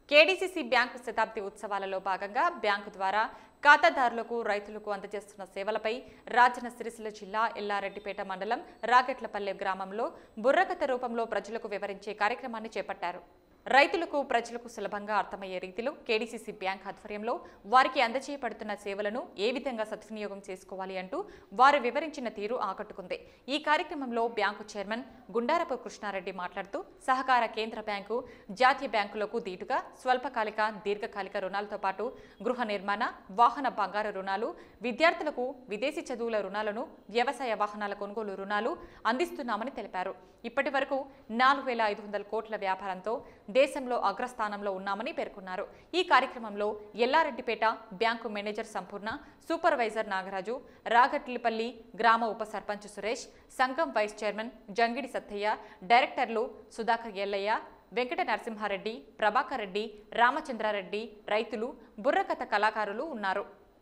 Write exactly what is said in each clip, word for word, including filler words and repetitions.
KDCC bank శతాబ్ది ఉత్సవాలలో భాగంగా bank ద్వారా ఖాతాదారులకు రైతులకు అందజేస్తున్న సేవలపై రాజన్న సిరిసిల్ల జిల్లా ఎల్లారెడ్డిపేట మండలం రాగట్లపల్లె గ్రామంలో బుర్రకథ రూపంలో ప్రజలకు వివరించే కార్యక్రమాన్ని చేపట్టారు. రైతులకు ప్రజలకు సులభంగా అర్థమయ్యే రీతిలో కేడీసీసీ బ్యాంక్ ఆధ్వర్యంలో వారికి అందజేయబడుతున్న సేవలను ఏ విధంగా సద్వినియోగం చేసుకోవాలి అంటూ వారు వివరించిన తీరు ఆకట్టుకుంది. ఈ కార్యక్రమంలో బ్యాంకు చైర్మన్ గుండారపు కృష్ణారెడ్డి మాట్లాడుతూ సహకార కేంద్ర బ్యాంకు, జాతీయ బ్యాంకులకు దీటుగా స్వల్పకాలిక, దీర్ఘకాలిక రుణాలతో పాటు గృహ నిర్మాణ, వాహన బంగారు రుణాలు, విద్యార్థులకు విదేశీ చదువుల రుణాలను, వ్యవసాయ వాహనాల కొనుగోలు రుణాలు అందిస్తున్నామని తెలిపారు. ఇప్పటి వరకు నాలుగు వేల ఐదు వందల కోట్ల వ్యాపారంతో దేశంలో అగ్రస్థానంలో ఉన్నామని పేర్కొన్నారు. ఈ కార్యక్రమంలో Yellareddypet bank manager Sampurna, supervisor Nagaraju, Ragatlapalli గ్రామ ఉప సర్పంచ్ సురేష్, సంఘం వైస్ చైర్మన్ జంగిడి సత్తయ్య, డైరెక్టర్లు సుధాకర్ ఎల్లయ్య, వెంకట నరసింహారెడ్డి, ప్రభాకర్ రెడ్డి, రామచంద్రారెడ్డి, రైతులు, బుర్రకథ కళాకారులు ఉన్నారు.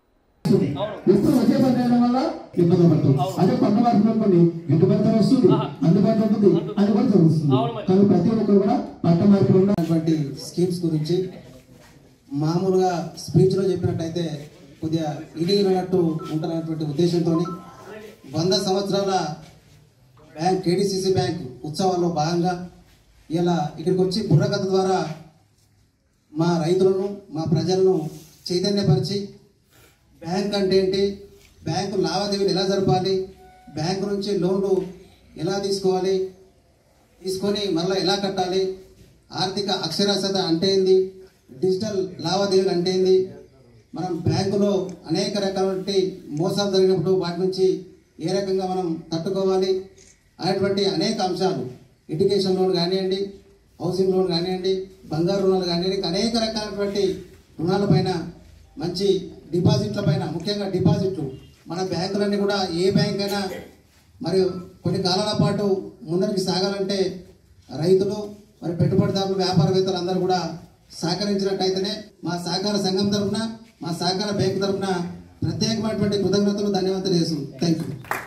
స్కీమ్స్ గురించి మామూలుగా స్పీచ్ లో చెప్పినట్టయితే కొద్దిగా ఇడిగినట్టు ఉంటున్నటువంటి ఉద్దేశంతో వంద సంవత్సరాల బ్యాంక్ కేడీసీసీ బ్యాంక్ ఉత్సవాల్లో భాగంగా ఇలా ఇక్కడికి వచ్చి బుర్రకథ ద్వారా మా రైతులను, మా ప్రజలను చైతన్యపరిచి బ్యాంక్ అంటే ఏంటి, బ్యాంకు లావాదేవీలు ఎలా జరపాలి, బ్యాంకు నుంచి లోన్లు ఎలా తీసుకోవాలి, తీసుకొని మళ్ళీ ఎలా కట్టాలి, ఆర్థిక అక్షరాస్యత అంటే ఏంది, డిజిటల్ లావాదేవీలు అంటే ఏంది, మనం బ్యాంకులో అనేక రకాల మోసాలు జరిగినప్పుడు వాటి నుంచి ఏ రకంగా మనం తట్టుకోవాలి అనేటువంటి అనేక అంశాలు, ఎడ్యుకేషన్ లోన్ కానివ్వండి, హౌసింగ్ లోన్ కానివ్వండి, బంగారు రుణాలు కానివ్వండి, అనేక రకాలైనటువంటి రుణాలపైన, మంచి డిపాజిట్ల పైన, ముఖ్యంగా డిపాజిట్లు మన బ్యాంకులన్నీ కూడా ఏ బ్యాంక్ అయినా మరి కొన్ని కాలాల పాటు ముందరికి సాగాలంటే రైతులు, మరి పెట్టుబడిదారులు, వ్యాపారవేత్తలు అందరూ కూడా సహకరించినట్టయితేనే మా సహకార సంఘం తరఫున, మా సహకార బ్యాంకు తరఫున ప్రత్యేకమైనటువంటి కృతజ్ఞతలు, ధన్యవాదాలు చేస్తున్నాం. Thank you.